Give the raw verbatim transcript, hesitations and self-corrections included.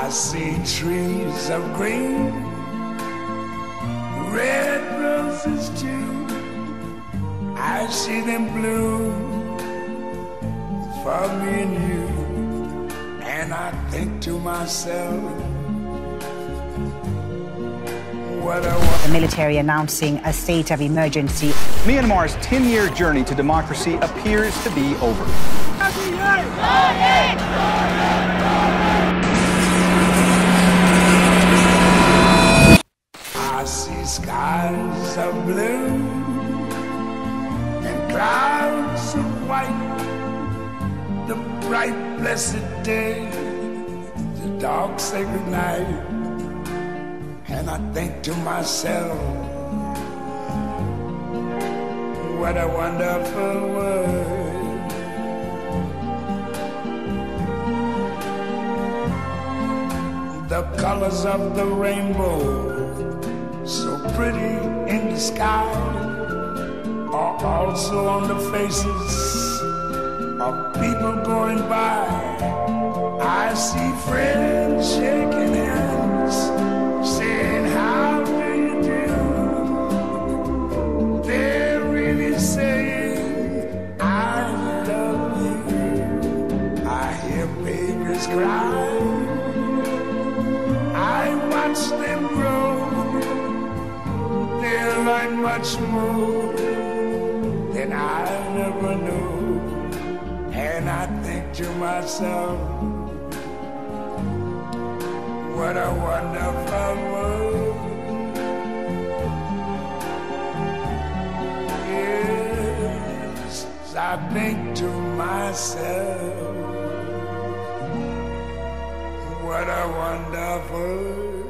I see trees of green, red roses too. I see them bloom for me and you. And I think to myself, what a the military announcing a state of emergency. Myanmar's ten-year journey to democracy appears to be over. I see skies of blue and clouds of white, the bright blessed day, the dark sacred night. And I think to myself, what a wonderful world. The colors of the rainbow, so pretty in the sky, are also on the faces of people going by. I see friends shaking hands, saying, how do you do? They're really saying, I love you. I hear babies cry, I watch them grow. They learn much more than I never knew. And I think to myself, what a wonderful world. Yes, I think to myself, what a wonderful world.